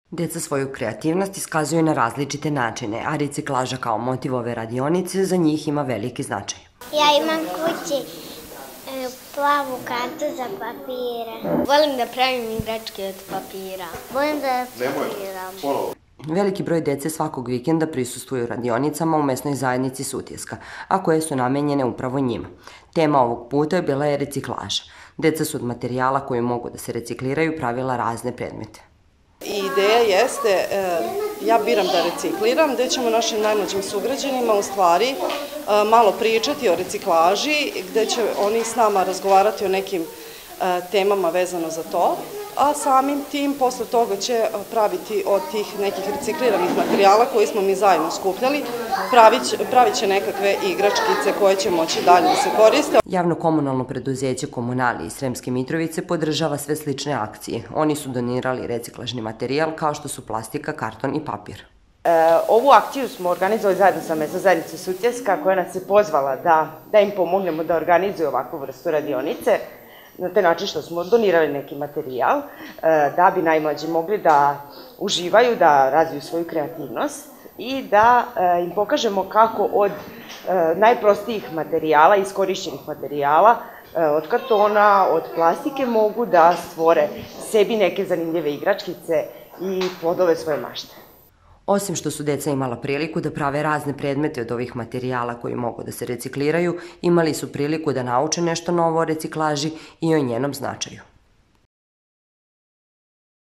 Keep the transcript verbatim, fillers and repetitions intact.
Deca svoju kreativnost iskazuju na različite načine, a reciklaža kao motiv ove radionice za njih ima veliki značaj. Ja imam kući e, plavu kantu za papire. Volim da pravim igračke od papira. Volim da papiram. Veliki broj dece svakog vikenda prisustvuju radionicama u mesnoj zajednici Sutjeska, a koje su namenjene upravo njima. Tema ovog puta bila je reciklaža. Deca su od materijala koji mogu da se recikliraju pravila razne predmete. Ideja jeste, ja biram da recikliram, gde ćemo našim najmlađim sugrađanima u stvari malo pričati o reciklaži, gde će oni s nama razgovarati o nekim temama vezano za to, a samim tim posle toga će praviti od tih nekih recikliranih materijala koji smo mi zajedno skupljali, pravit će nekakve igračkice koje će moći dalje da se koriste. Javno-komunalno preduzeće Komunali iz Sremske Mitrovice podržava sve slične akcije. Oni su donirali reciklažni materijal kao što su plastika, karton i papir. Ovu akciju smo organizovali zajedno sa mesnom zajednice Sutjeska koja nas je pozvala da im pomognemo da organizuje ovakvu vrstu radionice. Na taj način što smo donirali neki materijal da bi najmlađi mogli da uživaju, da razviju svoju kreativnost i da im pokažemo kako od najprostijih materijala, iskorišćenih materijala, od kartona, od plastike mogu da stvore sebi neke zanimljive igračkice i plodove svoje mašte. Osim što su deca imala priliku da prave razne predmete od ovih materijala koji mogu da se recikliraju, imali su priliku da nauče nešto novo o reciklaži i o njenom značaju.